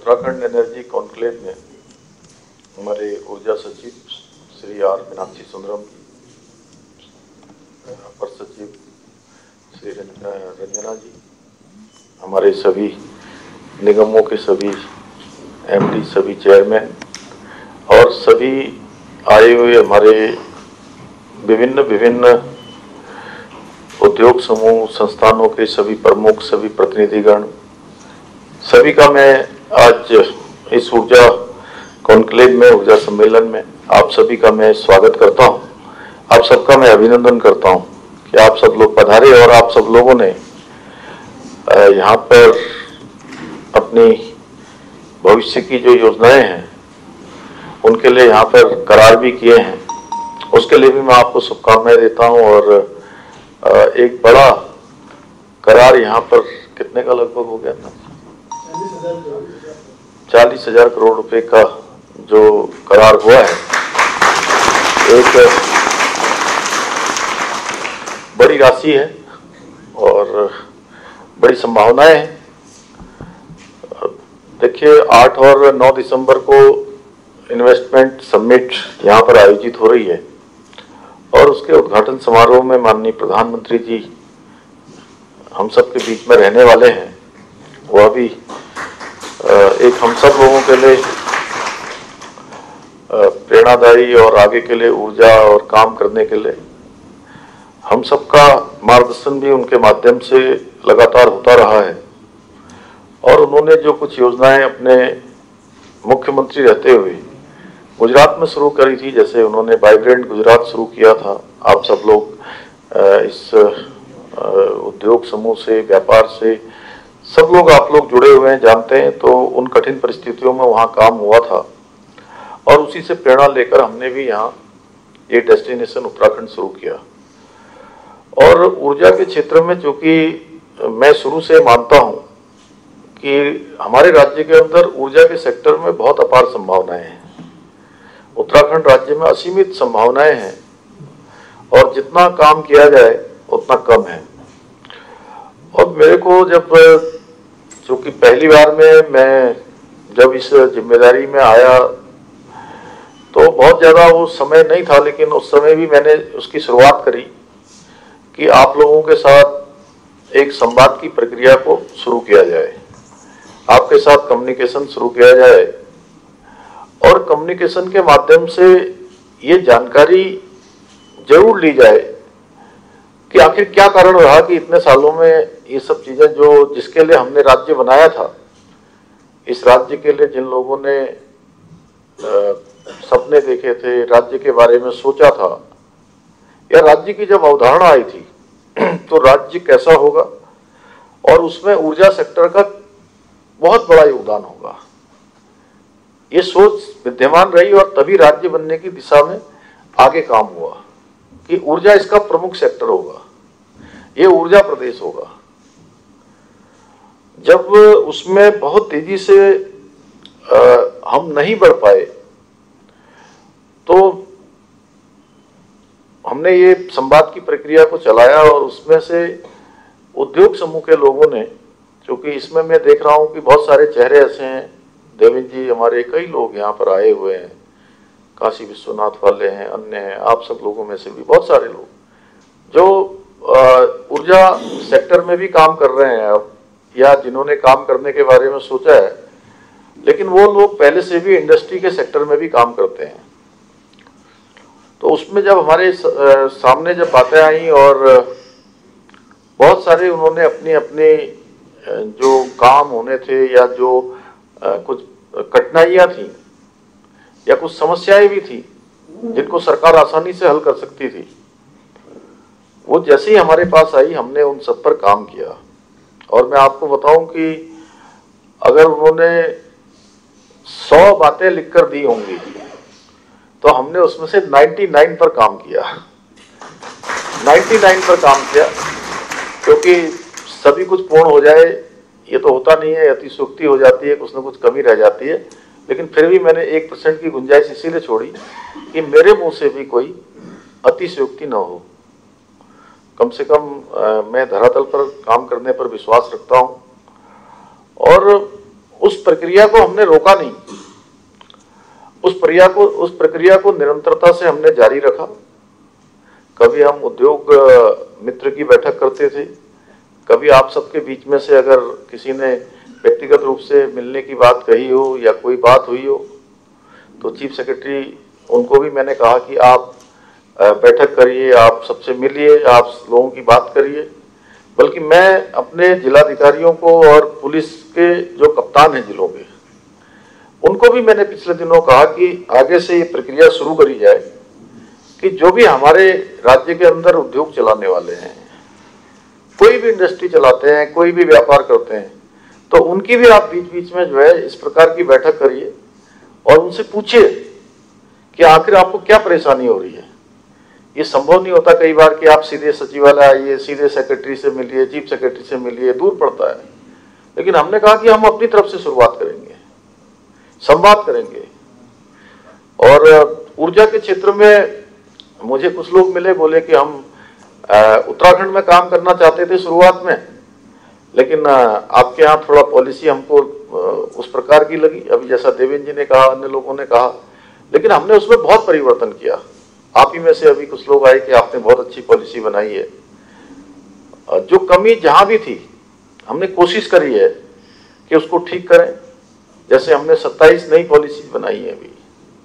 Uttarakhand energy conclave में हमारे ऊर्जा सचिव श्री आर मीनाक्षी सुंदरम जी, अपर सचिव श्री रंजना जी, हमारे सभी निगमों के सभी एमडी, सभी चेयरमैन और सभी आए हुए हमारे विभिन्न उद्योग समूह संस्थानों के सभी प्रमुख, सभी प्रतिनिधिगण, सभी का मैं आज इस ऊर्जा कॉन्क्लेव में, ऊर्जा सम्मेलन में आप सभी का मैं स्वागत करता हूं। आप सबका मैं अभिनंदन करता हूं कि आप सब लोग पधारे और आप सब लोगों ने यहाँ पर अपनी भविष्य की जो योजनाएं हैं उनके लिए यहाँ पर करार भी किए हैं। उसके लिए भी मैं आपको शुभकामनाएं देता हूं। और एक बड़ा करार यहाँ पर कितने का लगभग हो गया था, 40,000 करोड़ रुपए का जो करार हुआ है, एक बड़ी राशि है और बड़ी संभावनाएं हैं। देखिए 8 और 9 दिसंबर को इन्वेस्टमेंट समिट यहाँ पर आयोजित हो रही है और उसके उद्घाटन समारोह में माननीय प्रधानमंत्री जी हम सब के बीच में रहने वाले हैं। वह भी एक हम सब लोगों के लिए प्रेरणादायी और आगे के लिए ऊर्जा और काम करने के लिए हम सबका मार्गदर्शन भी उनके माध्यम से लगातार होता रहा है। और उन्होंने जो कुछ योजनाएं अपने मुख्यमंत्री रहते हुए गुजरात में शुरू करी थी, जैसे उन्होंने वाइब्रेंट गुजरात शुरू किया था। आप सब लोग इस उद्योग समूह से, व्यापार से सब लोग, आप लोग जुड़े हुए हैं, जानते हैं। तो उन कठिन परिस्थितियों में वहाँ काम हुआ था और उसी से प्रेरणा लेकर हमने भी यहाँ ये डेस्टिनेशन उत्तराखंड शुरू किया। और ऊर्जा के क्षेत्र में चूंकि मैं शुरू से मानता हूँ कि हमारे राज्य के अंदर ऊर्जा के सेक्टर में बहुत अपार संभावनाएं हैं। उत्तराखंड राज्य में असीमित संभावनाएं हैं और जितना काम किया जाए उतना कम है। और मेरे को जब चूंकि पहली बार में मैं जब इस जिम्मेदारी में आया तो बहुत ज़्यादा वो समय नहीं था, लेकिन उस समय भी मैंने उसकी शुरुआत करी कि आप लोगों के साथ एक संवाद की प्रक्रिया को शुरू किया जाए, आपके साथ कम्युनिकेशन शुरू किया जाए और कम्युनिकेशन के माध्यम से ये जानकारी जरूर ली जाए कि आखिर क्या कारण रहा कि इतने सालों में ये सब चीजें जो जिसके लिए हमने राज्य बनाया था, इस राज्य के लिए जिन लोगों ने सपने देखे थे, राज्य के बारे में सोचा था, या राज्य की जब अवधारणा आई थी तो राज्य कैसा होगा और उसमें ऊर्जा सेक्टर का बहुत बड़ा योगदान होगा, ये सोच विद्यमान रही और तभी राज्य बनने की दिशा में आगे काम हुआ कि ऊर्जा इसका प्रमुख सेक्टर होगा, ये ऊर्जा प्रदेश होगा। जब उसमें बहुत तेजी से हम नहीं बढ़ पाए तो हमने ये संवाद की प्रक्रिया को चलाया और उसमें से उद्योग समूह के लोगों ने, क्योंकि इसमें मैं देख रहा हूं कि बहुत सारे चेहरे ऐसे हैं, देवेंद्र जी, हमारे कई लोग यहाँ पर आए हुए हैं, काशी विश्वनाथ वाले हैं, अन्य हैं, आप सब लोगों में से भी बहुत सारे लोग जो ऊर्जा सेक्टर में भी काम कर रहे हैं अब, या जिन्होंने काम करने के बारे में सोचा है, लेकिन वो लोग पहले से भी इंडस्ट्री के सेक्टर में भी काम करते हैं। तो उसमें जब हमारे सामने जब बातें आई और बहुत सारे उन्होंने अपनी अपनी जो काम होने थे या जो कुछ कठिनाइयां थी या कुछ समस्याएं भी थी जिनको सरकार आसानी से हल कर सकती थी, वो जैसे ही हमारे पास आई हमने उन सब पर काम किया। और मैं आपको बताऊं कि अगर उन्होंने 100 बातें लिखकर दी होंगी तो हमने उसमें से 99 पर काम किया, 99 पर काम किया, क्योंकि सभी कुछ पूर्ण हो जाए ये तो होता नहीं है, अतिशयोक्ति हो जाती है, कुछ ना कुछ कमी रह जाती है। लेकिन फिर भी मैंने 1% की गुंजाइश इसीलिए छोड़ी कि मेरे मुंह से भी कोई अतिशयोक्ति न हो। कम से कम मैं धरातल पर काम करने पर विश्वास रखता हूं और उस प्रक्रिया को हमने रोका नहीं, उस प्रक्रिया को निरंतरता से हमने जारी रखा। कभी हम उद्योग मित्र की बैठक करते थे, कभी आप सबके बीच में से अगर किसी ने व्यक्तिगत रूप से मिलने की बात कही हो या कोई बात हुई हो तो चीफ सेक्रेटरी उनको भी मैंने कहा कि आप बैठक करिए, आप सबसे मिलिए, आप लोगों की बात करिए। बल्कि मैं अपने जिलाधिकारियों को और पुलिस के जो कप्तान हैं जिलों के, उनको भी मैंने पिछले दिनों कहा कि आगे से ये प्रक्रिया शुरू करी जाए कि जो भी हमारे राज्य के अंदर उद्योग चलाने वाले हैं, कोई भी इंडस्ट्री चलाते हैं, कोई भी व्यापार करते हैं, तो उनकी भी आप बीच बीच में जो है इस प्रकार की बैठक करिए और उनसे पूछिए कि आखिर आपको क्या परेशानी हो रही है। ये संभव नहीं होता कई बार कि आप सीधे सचिवालय आइए, सीधे सेक्रेटरी से मिलिए, चीफ सेक्रेटरी से मिलिए, दूर पड़ता है। लेकिन हमने कहा कि हम अपनी तरफ से शुरुआत करेंगे, संवाद करेंगे। और ऊर्जा के क्षेत्र में मुझे कुछ लोग मिले, बोले कि हम उत्तराखंड में काम करना चाहते थे शुरुआत में, लेकिन आपके यहाँ थोड़ा पॉलिसी हमको उस प्रकार की लगी, अभी जैसा देवेंद्र जी ने कहा, अन्य लोगों ने कहा, लेकिन हमने उसमें बहुत परिवर्तन किया। आप ही में से अभी कुछ लोग आए कि आपने बहुत अच्छी पॉलिसी बनाई है। जो कमी जहां भी थी हमने कोशिश करी है कि उसको ठीक करें। जैसे हमने 27 नई पॉलिसी बनाई है अभी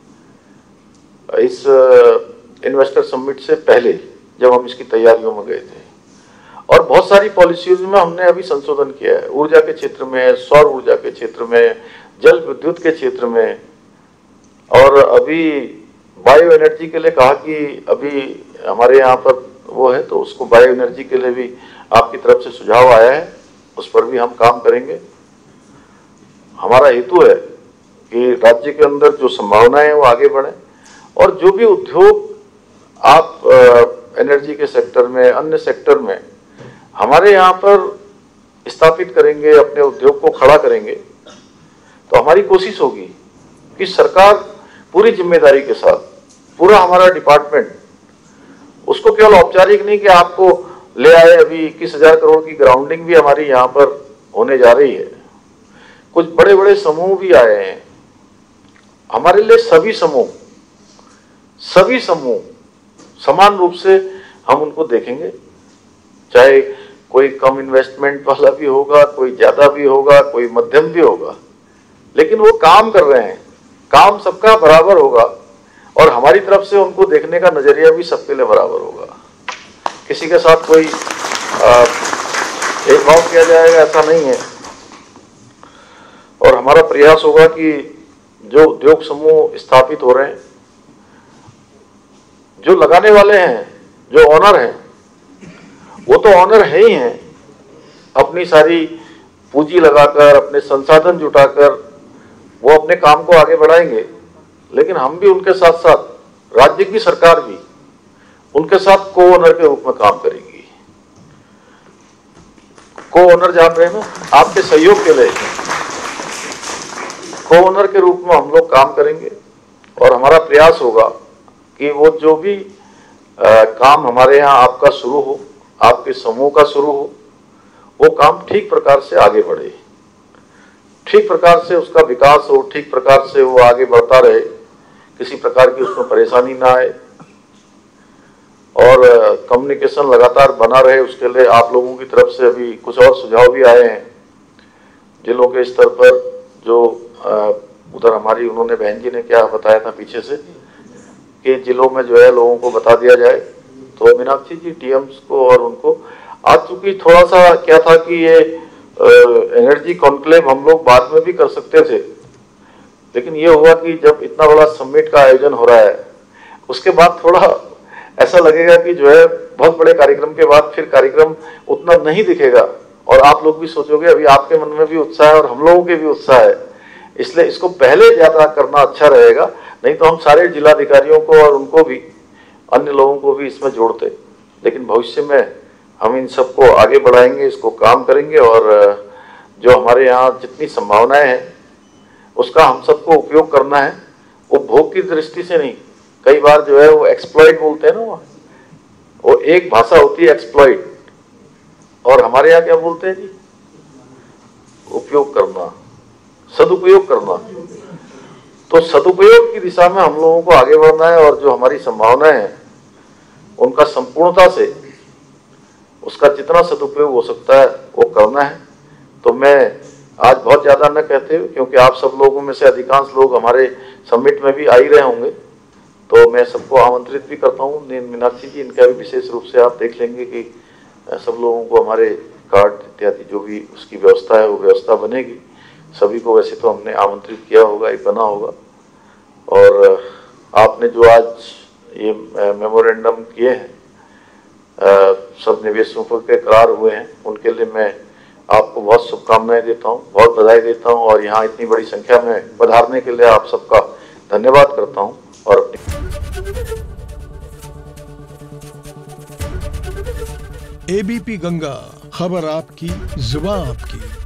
इस इन्वेस्टर समिट से पहले, जब हम इसकी तैयारियों में गए थे। और बहुत सारी पॉलिसीज में हमने अभी संशोधन किया है, ऊर्जा के क्षेत्र में, सौर ऊर्जा के क्षेत्र में, जल विद्युत के क्षेत्र में। और अभी बायो एनर्जी के लिए कहा कि अभी हमारे यहाँ पर वो है, तो उसको बायो एनर्जी के लिए भी आपकी तरफ से सुझाव आया है, उस पर भी हम काम करेंगे। हमारा हेतु है कि राज्य के अंदर जो संभावनाएं हैं वो आगे बढ़े और जो भी उद्योग आप एनर्जी के सेक्टर में, अन्य सेक्टर में हमारे यहाँ पर स्थापित करेंगे, अपने उद्योग को खड़ा करेंगे, तो हमारी कोशिश होगी कि सरकार पूरी जिम्मेदारी के साथ, पूरा हमारा डिपार्टमेंट उसको केवल औपचारिक नहीं कि आपको ले आए। अभी 21,000 करोड़ की ग्राउंडिंग भी हमारी यहाँ पर होने जा रही है। कुछ बड़े बड़े समूह भी आए हैं हमारे लिए। सभी समूह समान रूप से हम उनको देखेंगे, चाहे कोई कम इन्वेस्टमेंट वाला भी होगा, कोई ज्यादा भी होगा, कोई मध्यम भी होगा, लेकिन वो काम कर रहे हैं, काम सबका बराबर होगा और हमारी तरफ से उनको देखने का नजरिया भी सबके लिए बराबर होगा। किसी के साथ कोई भेदभाव किया जाएगा ऐसा नहीं है। और हमारा प्रयास होगा कि जो उद्योग समूह स्थापित हो रहे हैं, जो लगाने वाले हैं, जो ऑनर हैं, वो तो ऑनर है ही हैं, अपनी सारी पूंजी लगाकर, अपने संसाधन जुटाकर वो अपने काम को आगे बढ़ाएंगे। लेकिन हम भी उनके साथ साथ, राज्य की सरकार भी उनके साथ को ओनर के रूप में काम करेगी। को ओनर जान रहे हैं ना, आपके सहयोग के लिए को ओनर के रूप में हम लोग काम करेंगे। और हमारा प्रयास होगा कि वो जो भी काम हमारे यहाँ आपका शुरू हो, आपके समूह का शुरू हो, वो काम ठीक प्रकार से आगे बढ़े, ठीक प्रकार से उसका विकास हो, ठीक प्रकार से वो आगे बढ़ता रहे, किसी प्रकार की उसमें परेशानी ना आए और कम्युनिकेशन लगातार बना रहे। उसके लिए आप लोगों की तरफ से अभी कुछ और सुझाव भी आए हैं जिलों के स्तर पर। जो उधर हमारी उन्होंने बहन जी ने क्या बताया था पीछे से कि जिलों में जो है लोगों को बता दिया जाए, तो मीनाक्षी जी डीएम्स को और उनको आज, चूंकि थोड़ा सा क्या था कि ये एनर्जी कॉन्क्लेव हम लोग बाद में भी कर सकते थे, लेकिन ये हुआ कि जब इतना बड़ा समिट का आयोजन हो रहा है, उसके बाद थोड़ा ऐसा लगेगा कि जो है बहुत बड़े कार्यक्रम के बाद फिर कार्यक्रम उतना नहीं दिखेगा और आप लोग भी सोचोगे, अभी आपके मन में भी उत्साह है और हम लोगों के भी उत्साह है, इसलिए इसको पहले ज्यादा करना अच्छा रहेगा। नहीं तो हम सारे जिलाधिकारियों को और उनको भी, अन्य लोगों को भी इसमें जोड़ते। लेकिन भविष्य में हम इन सबको आगे बढ़ाएंगे, इसको काम करेंगे और जो हमारे यहाँ जितनी संभावनाएं हैं उसका हम सबको उपयोग करना है। वो भोग की दृष्टि से नहीं, कई बार जो है वो एक्सप्लॉइट बोलते हैं ना, वो एक भाषा होती है एक्सप्लॉइट, और हमारे यहाँ क्या बोलते हैं जी, उपयोग करना, सदुपयोग करना। तो सदुपयोग की दिशा में हम लोगों को आगे बढ़ना है और जो हमारी संभावनाएं हैं उनका संपूर्णता से उसका जितना सदुपयोग हो सकता है वो करना है। तो मैं आज बहुत ज्यादा न कहते हुए, क्योंकि आप सब लोगों में से अधिकांश लोग हमारे समिट में भी आ ही रहे होंगे, तो मैं सबको आमंत्रित भी करता हूँ। मीनाक्षी जी, इनका भी विशेष रूप से आप देख लेंगे कि सब लोगों को हमारे कार्ड इत्यादि जो भी उसकी व्यवस्था है वो व्यवस्था बनेगी। सभी को वैसे तो हमने आमंत्रित किया होगा, एक बना होगा। और आपने जो आज ये मेमोरेंडम किए हैं, सब निवेशकों के करार हुए हैं, उनके लिए मैं आपको बहुत शुभकामनाएं देता हूं, बहुत बधाई देता हूं और यहाँ इतनी बड़ी संख्या में पधारने के लिए आप सबका धन्यवाद करता हूं। और एबीपी गंगा, खबर आपकी, जुबान आपकी।